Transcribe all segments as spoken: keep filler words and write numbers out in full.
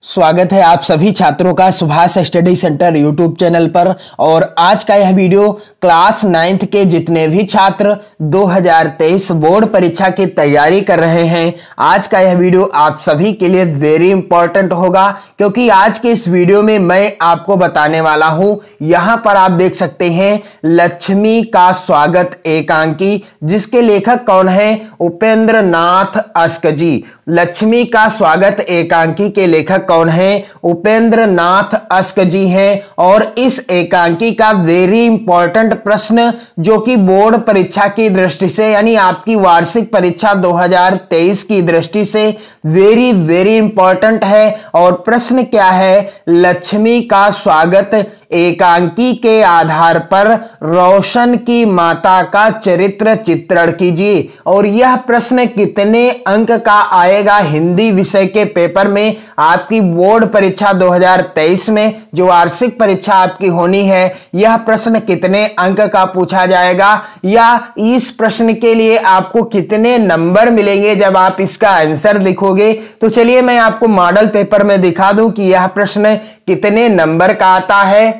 स्वागत है आप सभी छात्रों का Subhash study centre YouTube channel पर। और आज का यह वीडियो क्लास नाइन्थ के जितने भी छात्र दो हज़ार तेईस बोर्ड परीक्षा की तैयारी कर रहे हैं, आज का यह वीडियो आप सभी के लिए वेरी इंपॉर्टेंट होगा, क्योंकि आज के इस वीडियो में मैं आपको बताने वाला हूं। यहां पर आप देख सकते हैं लक्ष्मी का स्वागत एकांकी, जिसके लेखक कौन है? उपेंद्र नाथ अस्क जी। लक्ष्मी का स्वागत एकांकी के लेखक कौन है? उपेंद्र नाथ अस्क जी हैं। और इस एकांकी का वेरी इंपॉर्टेंट प्रश्न जो कि बोर्ड परीक्षा की दृष्टि से, यानी आपकी वार्षिक परीक्षा दो हज़ार तेईस की दृष्टि से वेरी वेरी इंपॉर्टेंट है। और प्रश्न क्या है? लक्ष्मी का स्वागत एकांकी के आधार पर रोशन की माता का चरित्र चित्रण कीजिए। और यह प्रश्न कितने अंक का आएगा हिंदी विषय के पेपर में? आपकी बोर्ड परीक्षा दो हज़ार तेईस में जो वार्षिक परीक्षा आपकी होनी है, यह प्रश्न कितने अंक का पूछा जाएगा, या इस प्रश्न के लिए आपको कितने नंबर मिलेंगे जब आप इसका आंसर लिखोगे? तो चलिए मैं आपको मॉडल पेपर में दिखा दूं कि यह प्रश्न कितने नंबर का आता है।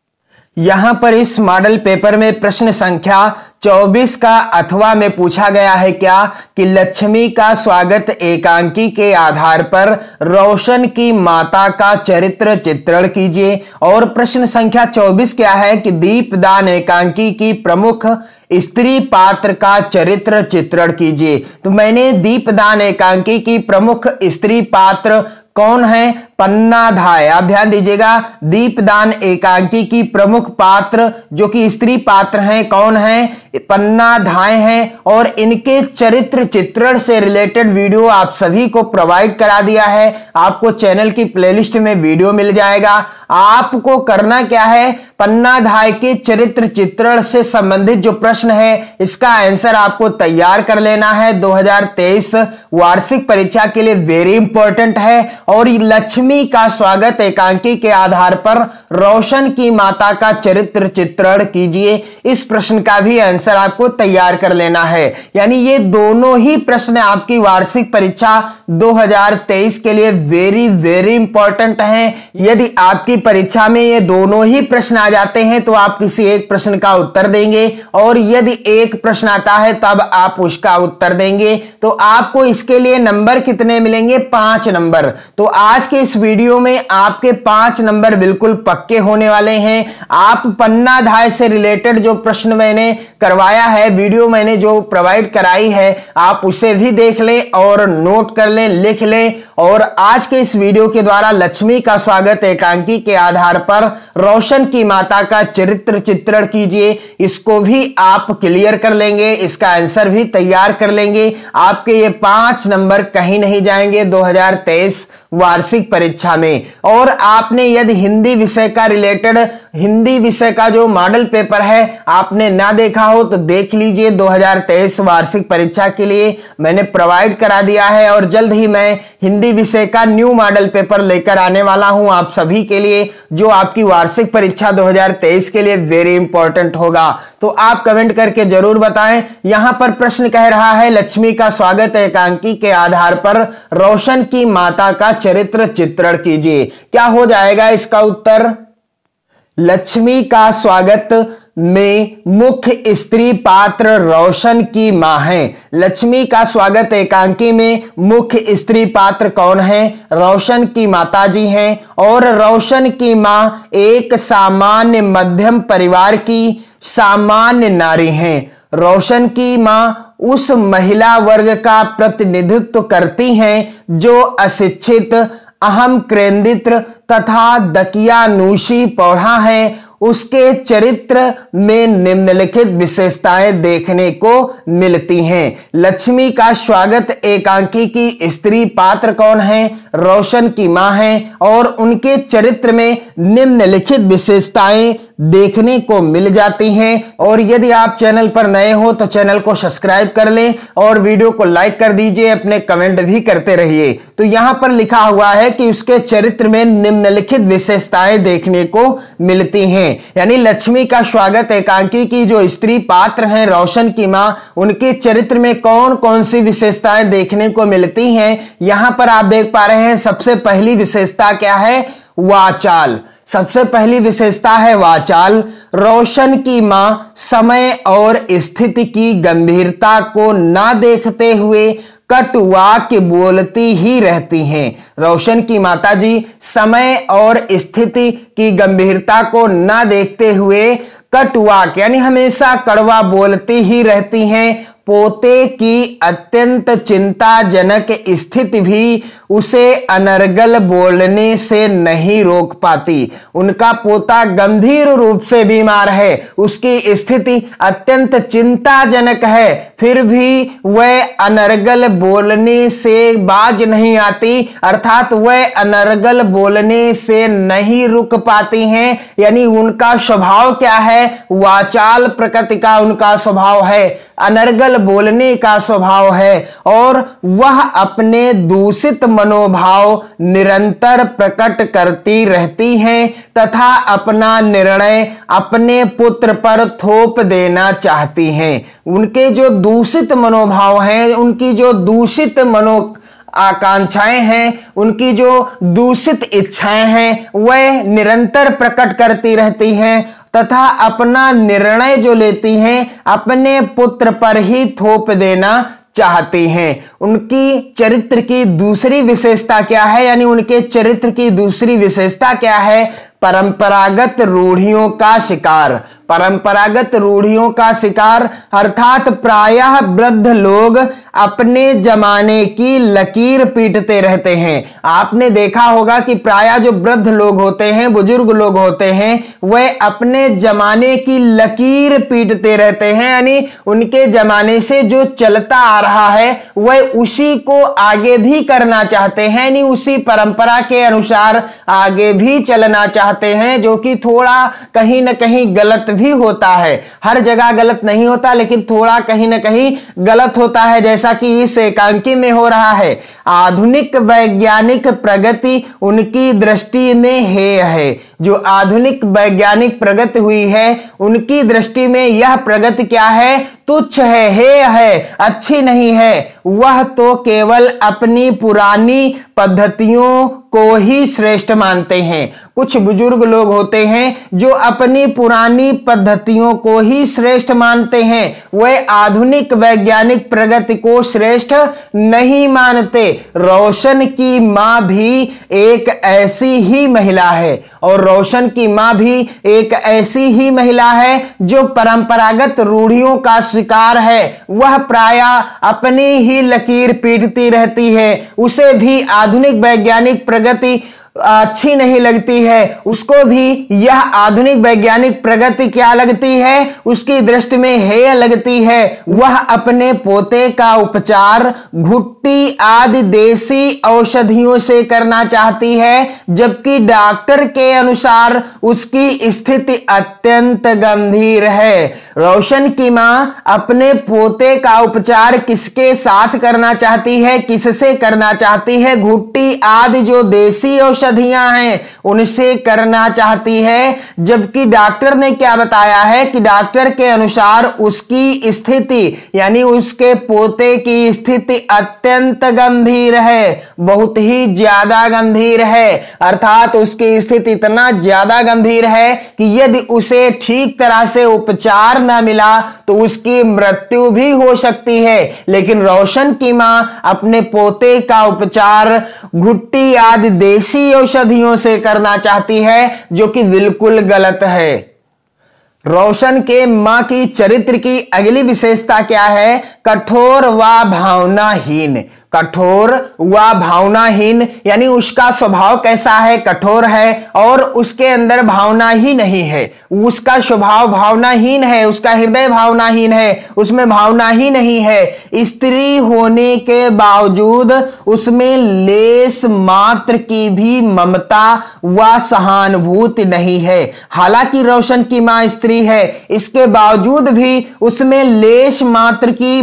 यहां पर इस मॉडल पेपर में प्रश्न संख्या चौबीस का अथवा में पूछा गया है क्या कि लक्ष्मी का स्वागत एकांकी के आधार पर रोशन की माता का चरित्र चित्रण कीजिए। और प्रश्न संख्या चौबीस क्या है कि दीपदान एकांकी की प्रमुख स्त्री पात्र का चरित्र चित्रण कीजिए। तो मैंने दीपदान एकांकी की प्रमुख स्त्री पात्र कौन है? पन्नाधाय। आप ध्यान दीजिएगा, दीपदान एकांकी की प्रमुख पात्र जो कि स्त्री पात्र हैं कौन है? पन्नाधाय हैं। और इनके चरित्र चित्रण से रिलेटेड वीडियो आप सभी को प्रोवाइड करा दिया है। आपको चैनल की प्लेलिस्ट में वीडियो मिल जाएगा। आपको करना क्या है? पन्नाधाय के चरित्र चित्रण से संबंधित जो प्रश्न है, इसका आंसर आपको तैयार कर लेना है। दो हज़ार तेईस वार्षिक परीक्षा के लिए वेरी इंपॉर्टेंट है। और लक्ष्मी का स्वागत एकांकी के आधार पर रोशन की माता का चरित्र चित्रण कीजिए, इस प्रश्न का भी आंसर आपको तैयार कर लेना है। यानी ये दोनों ही प्रश्न आपकी वार्षिक परीक्षा दो हज़ार तेईस के लिए वेरी वेरी इंपॉर्टेंट हैं। यदि आपकी परीक्षा में ये दोनों ही प्रश्न आ जाते हैं तो आप किसी एक प्रश्न का उत्तर देंगे, और यदि एक प्रश्न आता है तब आप उसका उत्तर देंगे। तो आपको इसके लिए नंबर कितने मिलेंगे? पांच नंबर। तो आज के इस वीडियो में आपके पांच नंबर बिल्कुल पक्के होने वाले हैं। आप पन्नाधाय से रिलेटेड जो प्रश्न मैंने करवाया है, वीडियो मैंने जो प्रोवाइड कराई है, आप उसे भी देख लें और नोट कर लें, लिख लें। और आज के इस वीडियो के द्वारा लक्ष्मी का स्वागत एकांकी के आधार पर रोशन की माता का चरित्र चित्रण कीजिए, इसको भी आप क्लियर कर लेंगे, इसका आंसर भी तैयार कर लेंगे। आपके ये पांच नंबर कहीं नहीं जाएंगे दो हज़ार तेईस वार्षिक परीक्षा में। और आपने यदि हिंदी विषय का रिलेटेड हिंदी विषय का जो मॉडल पेपर है आपने ना देखा हो तो देख लीजिए। दो हज़ार तेईस वार्षिक परीक्षा के लिए मैंने प्रोवाइड करा दिया है, और जल्द ही मैं हिंदी विषय का न्यू मॉडल पेपर लेकर आने वाला हूं आप सभी के लिए, जो आपकी वार्षिक परीक्षा दो हज़ार तेईस के लिए वेरी इंपॉर्टेंट होगा। तो आप कमेंट करके जरूर बताएं। यहां पर प्रश्न कह रहा है लक्ष्मी का स्वागत एकांकी के आधार पर रोशन की माता का चरित्र चित्रण कीजिए। क्या हो जाएगा इसका उत्तर? लक्ष्मी का स्वागत में मुख्य स्त्री पात्र रोशन की मां है। लक्ष्मी का स्वागत एकांकी में मुख्य स्त्री पात्र कौन है? रोशन की माता जी हैं। और रोशन की मां एक सामान्य मध्यम परिवार की सामान्य नारी हैं। रोशन की मां उस महिला वर्ग का प्रतिनिधित्व करती हैं जो अशिक्षित, अहम केंद्रित तथा दकियानूशी पौधा है। उसके चरित्र में निम्नलिखित विशेषताएं देखने को मिलती हैं। लक्ष्मी का स्वागत एकांकी की स्त्री पात्र कौन है? रोशन की मां है। और उनके चरित्र में निम्नलिखित विशेषताएं देखने को मिल जाती हैं। और यदि आप चैनल पर नए हो तो चैनल को सब्सक्राइब कर लें और वीडियो को लाइक कर दीजिए, अपने कमेंट भी करते रहिए। तो यहां पर लिखा हुआ है कि उसके चरित्र में निम्न निम्नलिखित विशेषताएं देखने को मिलती हैं। यानी लक्ष्मी का स्वागत एकांकी की जो स्त्री पात्र हैं रोशन की मां, उनके चरित्र में कौन कौन सी विशेषताएं देखने को मिलती हैं, यहां पर आप देख पा रहे हैं। सबसे पहली विशेषता क्या है? वाचाल। सबसे पहली विशेषता है वाचाल। रोशन की मां समय और स्थिति की गंभीरता को ना देखते हुए कट वाक्य बोलती ही रहती हैं। रोशन की माताजी समय और स्थिति की गंभीरता को ना देखते हुए कट वाक्य यानी हमेशा कड़वा बोलती ही रहती हैं। पोते की अत्यंत चिंताजनक स्थिति भी उसे अनर्गल बोलने से नहीं रोक पाती। उनका पोता गंभीर रूप से बीमार है, उसकी स्थिति अत्यंत चिंताजनक है, फिर भी वह अनर्गल बोलने से बाज नहीं आती, अर्थात वह अनर्गल बोलने से नहीं रुक पाती हैं। यानी उनका स्वभाव क्या है? वाचाल प्रकृति का उनका स्वभाव है, अनर्गल बोलने का स्वभाव है, और वह अपने दूषित मनोभाव निरंतर प्रकट करती रहती हैं तथा अपना निर्णय अपने पुत्र पर थोप देना चाहती हैं। उनके जो दूषित मनोभाव हैं, उनकी जो दूषित मनो आकांक्षाएं हैं, उनकी जो दूषित इच्छाएं हैं, वह निरंतर प्रकट करती रहती हैं तथा अपना निर्णय जो लेती हैं अपने पुत्र पर ही थोप देना चाहती हैं। उनकी चरित्र की दूसरी विशेषता क्या है? यानी उनके चरित्र की दूसरी विशेषता क्या है? परंपरागत रूढ़ियों का शिकार। परंपरागत रूढ़ियों का शिकार अर्थात प्रायः वृद्ध लोग अपने जमाने की लकीर पीटते रहते हैं। आपने देखा होगा कि प्रायः जो वृद्ध लोग होते हैं, बुजुर्ग लोग होते हैं, वह अपने जमाने की लकीर पीटते रहते हैं। यानी उनके जमाने से जो चलता आ रहा है वह उसी को आगे भी करना चाहते हैं, यानी उसी परंपरा के अनुसार आगे भी चलना चाहते हैं, जो कि थोड़ा कहीं ना कहीं गलत भी होता है। हर जगह गलत नहीं होता, लेकिन थोड़ा कहीं ना कहीं गलत होता है, जैसा कि इस एकांकी में हो रहा है। आधुनिक वैज्ञानिक प्रगति उनकी दृष्टि में हेय है। जो आधुनिक वैज्ञानिक प्रगति हुई है उनकी दृष्टि में यह प्रगति क्या है? तुच्छ है, हेय है, अच्छी नहीं है। वह तो केवल अपनी पुरानी पद्धतियों को ही श्रेष्ठ मानते हैं। कुछ बुजुर्ग लोग होते हैं जो अपनी पुरानी पद्धतियों को ही श्रेष्ठ मानते हैं, वह आधुनिक वैज्ञानिक प्रगति को श्रेष्ठ नहीं मानते। रोशन की मां भी एक ऐसी ही महिला है, और रोशन की मां भी एक ऐसी ही महिला है जो परंपरागत रूढ़ियों का शिकार है। वह प्रायः अपनी ही लकीर पीटती रहती है। उसे भी आधुनिक वैज्ञानिक प्रगति अच्छी नहीं लगती है, उसको भी यह आधुनिक वैज्ञानिक प्रगति क्या लगती है? उसकी दृष्टि में हेय लगती है। वह अपने पोते का उपचार घुट्टी आदि देसी औषधियों से करना चाहती है, जबकि डॉक्टर के अनुसार उसकी स्थिति अत्यंत गंभीर है। रोशन की मां अपने पोते का उपचार किसके साथ करना चाहती है? किससे करना चाहती है? घुट्टी आदि जो देसी औषधियां हैं उनसे करना चाहती है, जबकि डॉक्टर ने क्या बताया है कि डॉक्टर के अनुसार उसकी स्थिति यानी उसके पोते की स्थिति अत्यंत गंभीर है, बहुत ही ज्यादा गंभीर है। अर्थात उसकी स्थिति इतना ज्यादा गंभीर है कि यदि उसे ठीक तरह से उपचार न मिला तो उसकी मृत्यु भी हो सकती है। लेकिन रोशन की मां अपने पोते का उपचार घुट्टी आदि देसी औषधियों से करना चाहती है, जो कि बिल्कुल गलत है। रोशन के मां की चरित्र की अगली विशेषता क्या है? कठोर व भावनाहीन। कठोर व भावनाहीन यानी उसका स्वभाव कैसा है? कठोर है और उसके अंदर भावना ही नहीं है। उसका स्वभाव भावनाहीन है, उसका हृदय भावनाहीन है, उसमें भावना ही नहीं है। स्त्री होने के बावजूद उसमें लेस मात्र की भी ममता व सहानुभूति नहीं है। हालांकि रोशन की मां स्त्री है, इसके बावजूद भी उसमें लेस मात्र की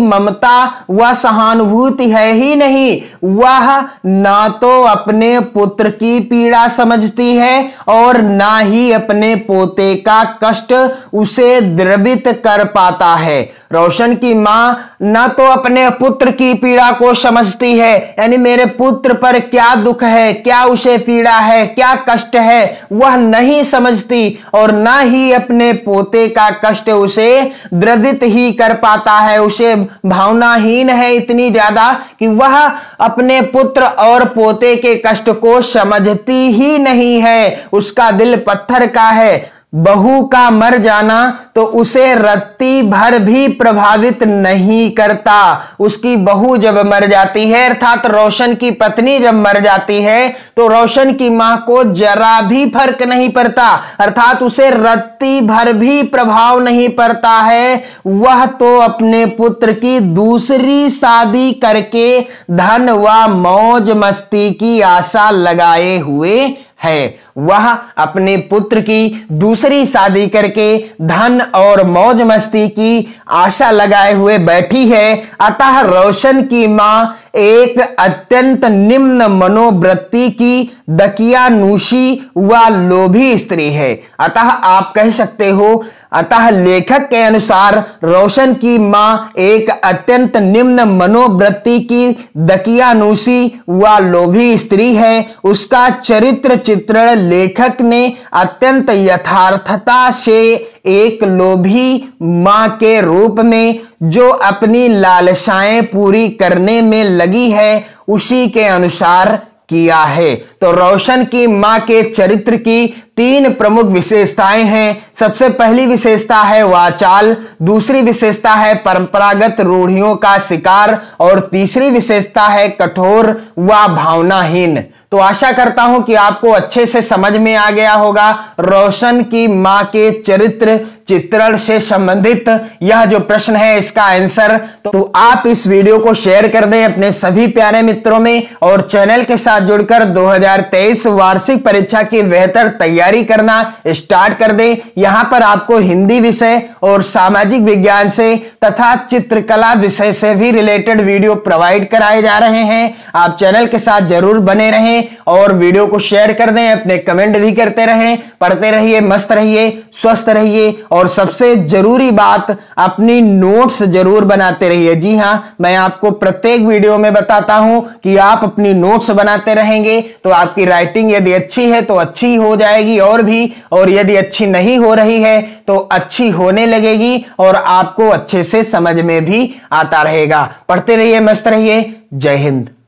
ममता व सहानुभूति है ही नहीं, वह ना तो अपने पुत्र की पीड़ा समझती है और ना ही अपने पोते का कष्ट उसे द्रवित कर पाता है। रोशन की मां ना तो अपने पुत्र की पीड़ा को समझती है, यानी मेरे पुत्र पर क्या दुख है, क्या उसे पीड़ा है, क्या कष्ट है, वह नहीं समझती, और ना ही अपने पोते का कष्ट उसे द्रवित ही कर पाता है। उसे भावनाहीन है इतनी ज्यादा कि वह अपने पुत्र और पोते के कष्ट को समझती ही नहीं है। उसका दिल पत्थर का है। बहू का मर जाना तो उसे रत्ती भर भी प्रभावित नहीं करता। उसकी बहू जब मर जाती है, अर्थात रोशन की पत्नी जब मर जाती है, तो रोशन की मां को जरा भी फर्क नहीं पड़ता, अर्थात उसे रत्ती भर भी प्रभाव नहीं पड़ता है। वह तो अपने पुत्र की दूसरी शादी करके धन व मौज मस्ती की आशा लगाए हुए है। वह अपने पुत्र की दूसरी शादी करके धन और मौज मस्ती की आशा लगाए हुए बैठी है। अतः रोशन की मां एक अत्यंत निम्न मनोवृत्ति की दकियानूशी व लोभी स्त्री है। अतः आप कह सकते हो, अतः लेखक के अनुसार रोशन की मां एक अत्यंत निम्न मनोवृत्ति की दकियानूशी व लोभी स्त्री है। उसका चरित्र चित्रण लेखक ने अत्यंत यथार्थता से एक लोभी मां के रूप में, जो अपनी लालसाएं पूरी करने में लगी है, उसी के अनुसार किया है। तो रोशन की मां के चरित्र की तीन प्रमुख विशेषताएं हैं। सबसे पहली विशेषता है वाचाल, दूसरी विशेषता है परंपरागत रूढ़ियों का शिकार, और तीसरी विशेषता है कठोर व भावनाहीन। तो आशा करता हूं कि आपको अच्छे से समझ में आ गया होगा रोशन की मां के चरित्र चित्रण से संबंधित यह जो प्रश्न है इसका आंसर। तो आप इस वीडियो को शेयर कर दें अपने सभी प्यारे मित्रों में, और चैनल के साथ जुड़कर दो हज़ार तेईस वार्षिक परीक्षा की बेहतर तैयारी करना स्टार्ट कर दें। यहां पर आपको हिंदी विषय और सामाजिक विज्ञान से तथा चित्रकला विषय से भी रिलेटेड वीडियो प्रोवाइड कराए जा रहे हैं। आप चैनल के साथ जरूर बने रहें और वीडियो को शेयर कर दें, अपने कमेंट भी करते रहें। पढ़ते रहिए, मस्त रहिए, स्वस्थ रहिए, और सबसे जरूरी बात, अपनी नोट्स जरूर बनाते रहिए। जी हां, मैं आपको प्रत्येक वीडियो में बताता हूं कि आप अपनी नोट्स बनाते रहेंगे तो आपकी राइटिंग यदि अच्छी है तो अच्छी हो जाएगी और भी, और यदि अच्छी नहीं हो रही है तो अच्छी होने लगेगी और आपको अच्छे से समझ में भी आता रहेगा। पढ़ते रहिए, मस्त रहिए। जय हिंद।